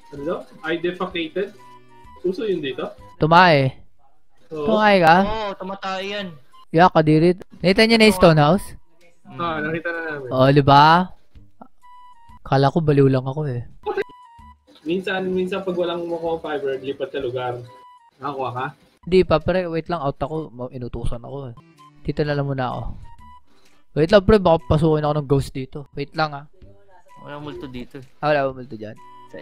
Ano? I defecated? Uso yun dito? Tumae. Oo. Tumae ka? Oo, tumatay yan. Yeah, kadirit. Nakita niyo na yung Stonehouse? Nakita na namin. Oo, diba? Kala ko baliw lang ako eh. Minsan pag walang makuha fiber, lipat ka lugar. Nakakuha ka? Hindi pa, pre. Wait lang, out ako. Inutusan ako eh. Dito na lang muna ako. Wait lang, pre. Baka pasukin ako ng ghost dito. Wait lang ah. Walang multo dito. Wala ba multo dyan? Sa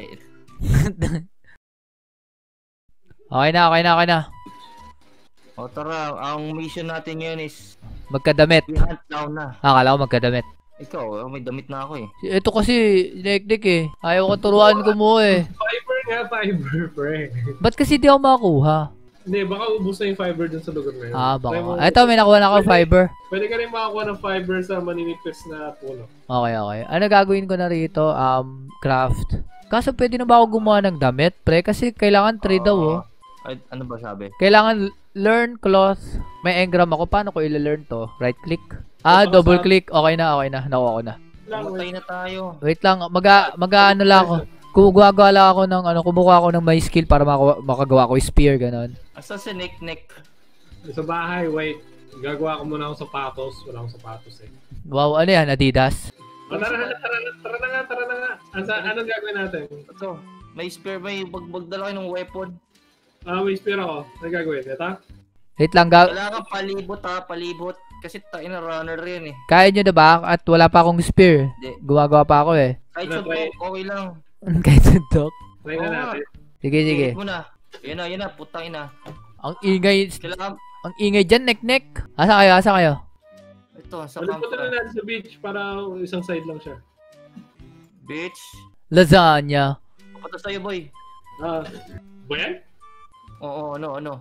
Okay na. O tara, ang mission natin ngayon is Magkadamit. we hunt down na. Akala ko magkadamit. Ikaw, may damit na ako eh. Ito kasi, dik eh. Ayaw ko turuan ko mo eh. Fiber, pre. Ba't kasi di ako makakuha? Hindi, baka ubus na yung fiber dun sa lugar na yun. Baka. Ito, may nakuha na ako fiber. Pwede ka rin makakuha ng fiber sa maninipis na puno. Okay. Ano gagawin ko na rito? Craft. Kaso pwede na ba ako gumawa ng damit, pre? Kasi kailangan 3 daw oh. Ay, ano ba sabi? Kailangan learn cloth. May engram ako. Paano ko i-learn to? Right click? Double click. Okay na. Nakuha ko na. Matay na tayo. Wait lang. Mag-ano lang ako. Gumagawa lang ako ng kumukuha ako ng my skill para makagawa ko spear, ganon. Asa si Nick? Sa bahay, wait. Gagawa ko muna akong sapatos. Wala akong sapatos eh. Wow, ano yan? Adidas? Tara na nga. Anong gagawin natin? Ito, may spear, may magdala kayo ng weapon. May spear ako. Anong gagawin? Ito? Wait lang, Kailangan palibot. Kasi tayo na runner rin eh. kaya nyo diba? At wala pa akong spear. Hindi. Gumagawa pa ako eh. Kahit suntok, okay lang. Kahit suntok? Try na natin. Sige. Muna. Yan na, putang ina. Ang ingay. Kailangan... Ang ingay dyan, nek. Asa kayo? Ito, sa Ano camp punta na natin sa beach para isang side lang siya. Bitch. Lasagna. Papunta sa'yo, boy. Ba yan? Oo, ano.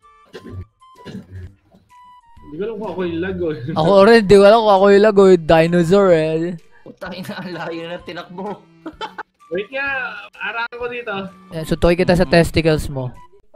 Hindi ko alam kung ako yung lag oh. Ako rin, di ko alam kung ako yung lago. Dinosaur eh. Putang ina, ang layo na tinakbo. Wait nga, arakan ko dito. Sutukoy kita sa testicles mo.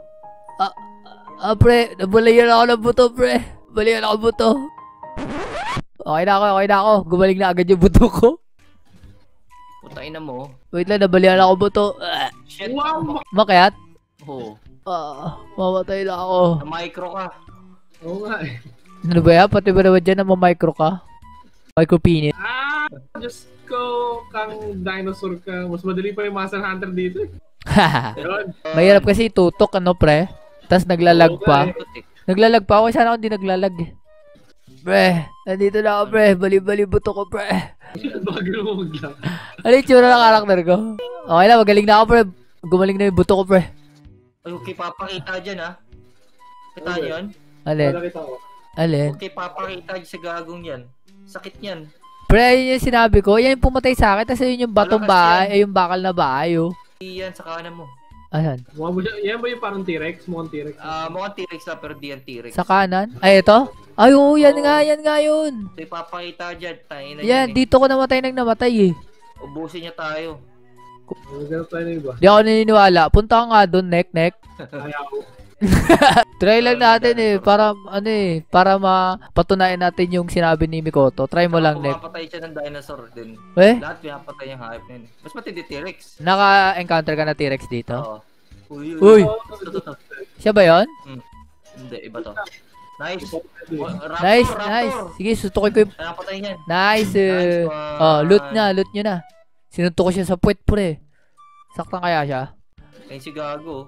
Pre, nabalayan ako ng buto, pre. Balayan ako ng buto. Okay na ako. Gumaling na agad yung buto ko. Putang ina mo. Wait lang, nabalian ako buto. Shit. Wow! Makyat? Oo. Mamatay na ako. Na micro ka. Oo nga eh. Ano ba yan? Pati ba naman dyan na mamicro ka? Micro penis. Diyos ko, kang dinosaur ka. Mas madali pa yung Monster Hunter dito eh. Yun. Mahirap kasi itutok, ano pre? Tapos naglalag pa. eh. Naglalag pa ako. Sana ako hindi naglalag eh. Pre, nandito na ako pre. Bali-bali buto ko pre. Bago mo maglang. Ano yung tsura ng karakter ko? Okay na, magaling na ako pre. Gumaling na yung buto ko pre. Ay, okay, papakita dyan ha. Kita niyo yun? Alin? Nakita ko. Alin? Okay, papakita dyan sa gagong yan. Sakit yan. Pre, yun yung sinabi ko. Yan yung pumatay sa akin. Tapos yun yung batong bahay. Yung bakal na bahay oh. Yan sa kanan mo. Ayan. Yan ba yung parang T-Rex? Mukhang T-Rex. Mukhang T-Rex na pero di yan T-Rex. Sa kanan? Ay, ito? Ay, oo, yan nga yun. So, ipapakita dyan. Tayo na Yan, dito ko namatay eh. Ubusin niya tayo. Ganap tayo na iba. Di ako naniniwala. Punta ka nga doon, nek. Ayaw. Try lang natin eh. Para mapatunayan natin yung sinabi ni Mikoto. Try mo lang, nek. Mapatay siya ng dinosaur din. Lahat pinapatay yung hype na yun. Mas matindi T-Rex. Naka-encounter ka na T-Rex dito? Oo. Uy! Siya ba yun? Hindi, iba to. Nice. Nice. Sige, sutukoy ko yung... Napatay niyan. Nice. Loot nyo na. Sinuntok ko siya sa puwet, pre. Saktan kaya siya? Ayun si Gago.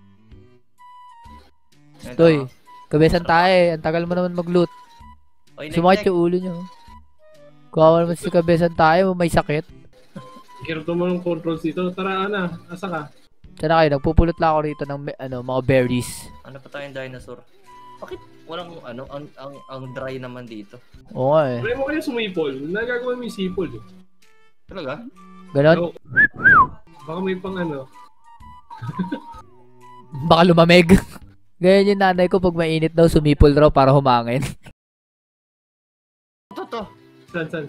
Toy, kabesan tayo eh. Ang tagal mo naman mag-loot. Sumakit yung ulo nyo. Kawawa naman si kabesan tayo, may sakit. Hirap naman ng controls dito. Tara, Ana. Asa ka? Sana kayo, nagpupulot lang ako rito ng mga berries. Ano pa tayong dinosaur? Bakit walang ang dry naman dito? Oo nga eh. Try mo kaya sumipol. Nagagawa mo yung sipol eh. Talaga? Ganon? Baka may pang ano. Baka lumamig. Ganyan yung nanay ko pag mainit daw, sumipol raw para humangin. Ito. San?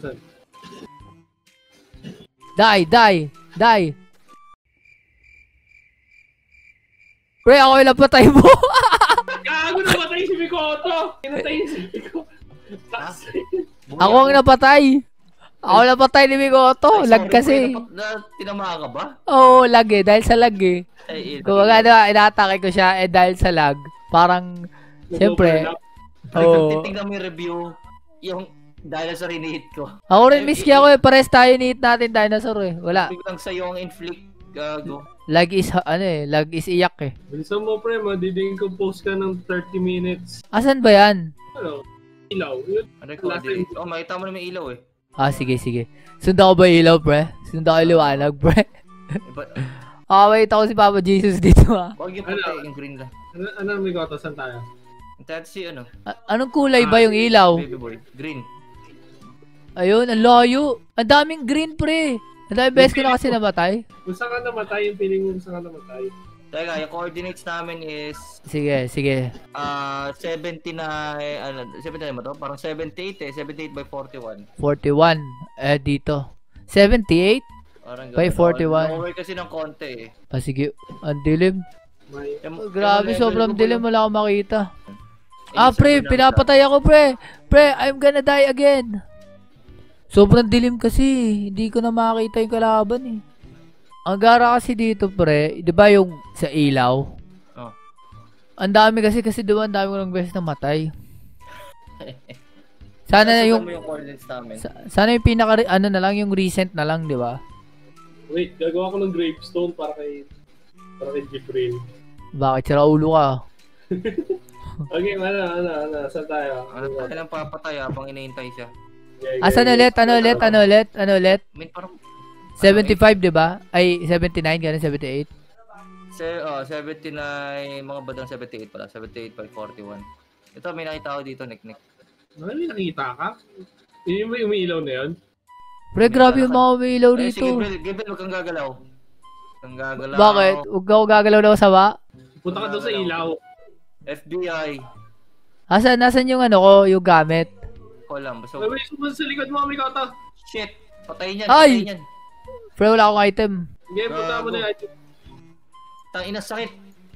Die! Pre, ako yung napatay mo! Gago na matay si Mikoto! Pinatay si Mikoto. Ako ang napatay! Ako napatay ni Migoto. Lag kasi. Tinamaan ka ba? Oo, lag eh. Dahil sa lag eh. Kung inaatake ko siya dahil sa lag. Parang, siyempre. Kung titignan mo yung review, yung dinosaur in-hit ko. Ako rin miski ako eh. Pares tayo ni-hit natin dinosaur eh. Wala. Biglang sa'yo ang inflict. Gago. Lag is, lag is iyak eh. Bilisan mo, pre, madidincompose ka ng 30 minutes. Asan ba yan? Ano? Ilaw. Ano ko? Makita mo na may ilaw eh. Sige. Sunda ko ba ilaw, pre? Sunda ko liwanag, pre? Wait ako si Papa Jesus dito, ha? Huwag yung puti, yung green lang. Ano may goto? Saan tayo? Si ano? Anong kulay ba yung ilaw? Baby boy. Green. Ayun, ang layo. Ang daming green, pre. Ang daming beses ko na kasi namatay. Kung saan ka namatay, yung feeling mo kung saan ka namatay. Teka, yung coordinates namin is... Sige. 79, ano, 79 ba to? Parang 78 eh. 78 by 41. 41. Dito. 78? Parang By 41. Lower kasi ng konti eh. Sige. Ang dilim. Grabe, Yung sobrang level ko dilim. Wala akong makita. Eh, Pre, pinapatay ako, pre. Pre, I'm gonna die again. Sobrang dilim kasi. Hindi ko na makita yung kalaban eh. Ang gara kasi dito, pre, di ba yung sa ilaw? Oh. Ang dami kasi diba ang dami ko ng beses na matay. Sana yung sana yung pinaka na lang yung recent na lang, di ba? Wait, gagawa ko ng gravestone para kay Jibril. Bakit sira ulo ka? Okay, ano, saan tayo? Ano tayo lang papatay habang inihintay siya. Asan ulit? Ano ulit? May parang 75, di ba? Ay, 79, ganun, 78. 79, mga badang 78 pala. 78 by 41. Ito, may nakita ako dito, Nick. Ano, may nakita ka? Yung may umiilaw na yun? Pre, grabe yung mga umiilaw rito. Sige, Gabriel, huwag kang gagalaw. Bakit? Huwag ako gagalaw na sa ba? Punta ka doon sa ilaw. FBI. Nasaan yung ano ko, yung gamit? Ko lang. Basta... May sumunod sa likod mo, may kota. Shit. Patayin yan. Ay! Patayin yan. Pre, wala akong item. Sige, punta mo na yung item. Tangina sakit.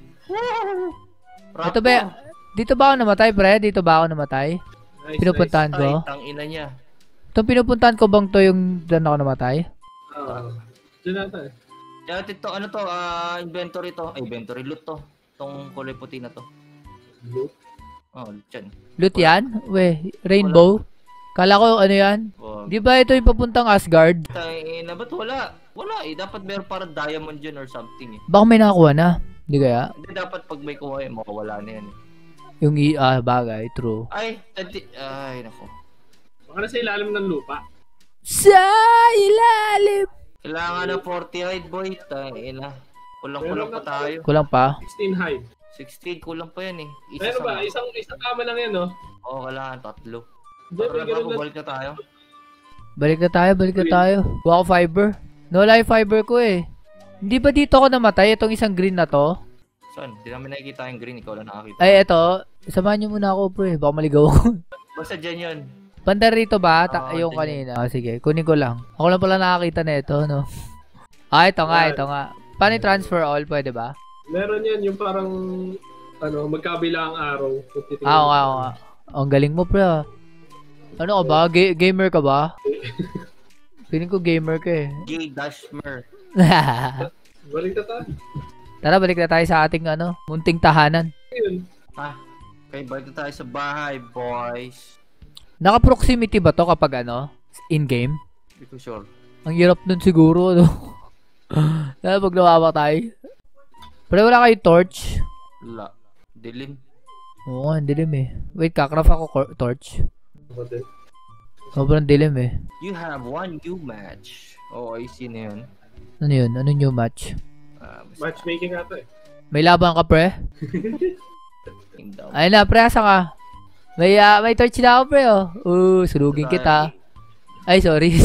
Ito ba? Dito ba ako namatay, pre? Dito ba ako namatay? Nice, Pinupuntahan Ay, ko? tangina niya. Itong pinupuntahan ko bang to yung doon ako namatay? Diyan natin. Kaya ito, ano to, inventory to. Ay, inventory, loot to. Itong kulay puti na to. Loot? Loot yan. Loot yan? We, rainbow? Kala ko ano yan? Di ba ito yung papuntang Asgard? Tangina, ba't wala? Wala eh. Dapat meron parang diamond yun or something eh. Baka may nakakuha na. Hindi kaya? Hindi, dapat pag may kuha yun, makawala na yan eh. Yung bagay, true. Ay, nako. Baka na sa ilalim ng lupa. Sa ilalim! Kailangan na 40 hide boy. Tangina. Kulang-kulang pa tayo. Kulang pa? 16 hide. 16, kulang pa yan eh. Ano ba? Isang tama lang yan, no? Oo, kailangan 3. Balik na tayo. Balik na tayo. Kuha ko fiber. Nawala yung fiber ko eh. Hindi ba dito ako namatay? Itong isang green na to? Saan? Hindi namin nakikita yung green. Ikaw lang nakakita. Ay, eto. Samahan nyo muna ako, pre. Baka maligaw ako. Basta dyan yun. Banda rito ba? Yung dyan kanina. Sige, kunin ko lang. Ako lang pala nakakita na ito, no? Ito nga. Paano yung transfer all? Pwede ba? Meron yan. Yung parang, magkabila ang araw. Oo nga. Ang galing mo, pre. Ano ka ba? Gamer ka ba? Feeling ko gamer ka eh. Gay-dashmer. Balik na tayo. Tara, balik na tayo sa ating munting tahanan. Okay, balik na tayo sa bahay, boys. Naka-proximity ba to kapag in-game? Hindi ko sure. Ang hirap nun siguro, pag nawawak tayo. Pero wala kayo torch? Wala. Dilim. Oo, ang dilim eh. Wait, kakraft ako torch. Sobrang dilim eh. You have one new match. I see na yun. Ano yun? Ano new match? Matchmaking ata eh. May laban ka, pre? Ayun na, pre, asa ka? May torch na ako, pre, oh. Surugin kita. Ay, sorry.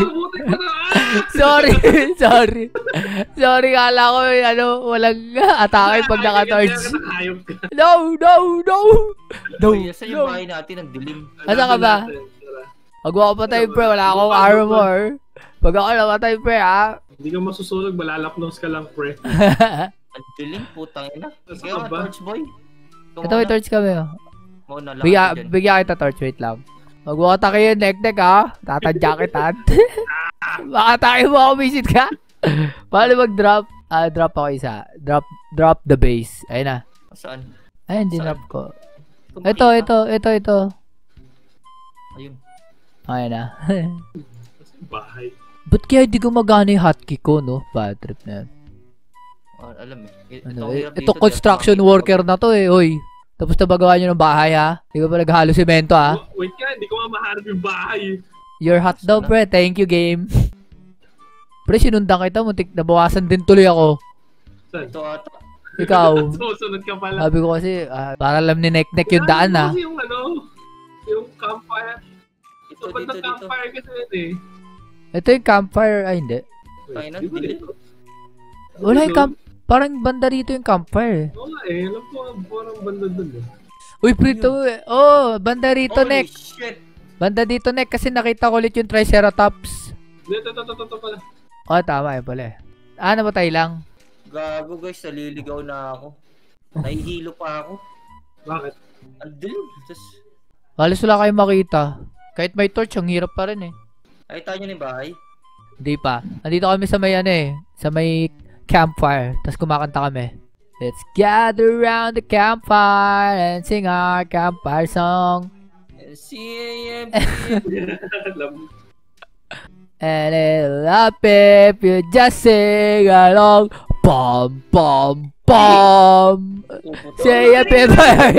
Sorry, kala ko, walang atake pag naka-torch. No! Saan yung bahay natin? Ang dilim. Asa ka ba? Pag ako patay, pre, wala akong armor. Pag ako namatay, pre, ha? Hindi ka masusunog, malalapnos ka lang, pre. Ang dilim, putang ina. Kaya torch boy. Ito may torch kami, oh. Bigyan kita torch, wait lang. Magwatake yung nek-nek ha. Tatadya kitan. Makatake mo ako, visit ka. Paano mag-drop? Drop ako isa. Drop the base. Ayun na. Saan? Ayun, dinrop ko. Ito. Ito. Ayun. Ayun na. Bahay. Ba't kaya hindi gumagana yung hotkey ko, no? Bad trip na yan. Alam eh. Ito construction worker na to eh, oy. Tapos na magawa nyo ng bahay ha? Hindi ko pa naghalo semento ha? Wait ka, hindi ko maharap yung bahay. You're hot daw pre, thank you game. Pre, sinundan kita, muntik nabawasan din tuloy ako. Saan? Ito ata. Ikaw. Susunod ka pala. Sabi ko kasi, para alam ni Nek-Nek yung daan ha. Kasi yung yung campfire. Dito. Campfire kasi yun eh. Ito yung campfire, ay hindi. Ay, Di ba hindi. dito? Wala yung parang banda rito yung campfire. Oo nga eh, alam ko parang banda dun eh. Uy, prito eh. Oh, banda rito Holy Nek. shit. Banda dito Nek kasi nakita ko ulit yung Triceratops. Ito pala. Oh, tama yun pala eh. Namatay lang. Gago guys, naliligaw na ako. Nahihilo pa ako. Bakit? Ang dilim. Tapos, Halos wala kayong makita. Kahit may torch, ang hirap pa rin eh. ay tayo nyo na yung bahay. Hindi pa. Andito kami sa may sa may campfire. Tapos kumakanta kami. Let's gather around the campfire and sing our campfire song. CAMP. Alam. And it'll up if you just sing along. Bum, bum, bum. Say a bit.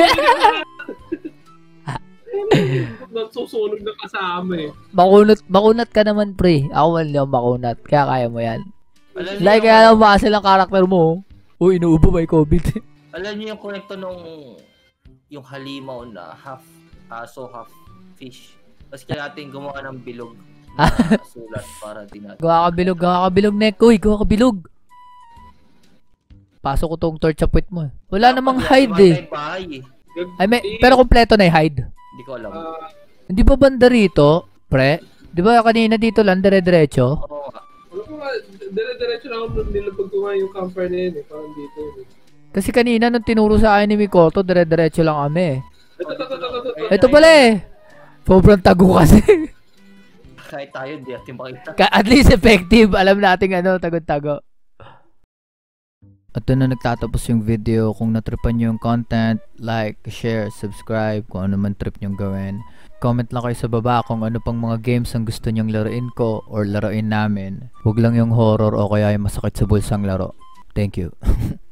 Nasusunog na kasama eh. Makunat ka naman pre. Ako man lang makunat. Kaya kaya mo yan. Alam niyo Like kaya lang muscle ang karakter mo. Uy, inuubo may COVID. Alam niyo yung kwento nung yung halimaw na half aso, half fish. Tapos kaya natin gumawa ng bilog na sulat para din natin. Gawa ka bilog, Nek. Uy, gawa ka bilog. Pasok ko tong torch sa puwit mo. Wala namang hide eh. Bahay, eh. Ay, pero kompleto na yung hide. Hindi ko alam. Hindi ba banda rito, pre? Di ba kanina dito lang, dire-diretso? Oo nga. Ano ko nga, dire-diretso na ako nilapag ko nga yung campfire na yun eh. Parang dito yun eh. Kasi kanina nung tinuro sa akin ni Mikoto, dire-diretso lang kami. Ito. Ito pala eh. Sobrang tago kasi. Kahit tayo, hindi natin makita. At least effective. Alam natin tago-tago. At doon na nagtatapos yung video. Kung natripan nyo yung content, like, share, subscribe, kung ano man trip nyong gawin. Comment lang kayo sa baba kung ano pang mga games ang gusto nyong laruin ko or laruin namin. Huwag lang yung horror o kaya yung masakit sa bulsang laro. Thank you.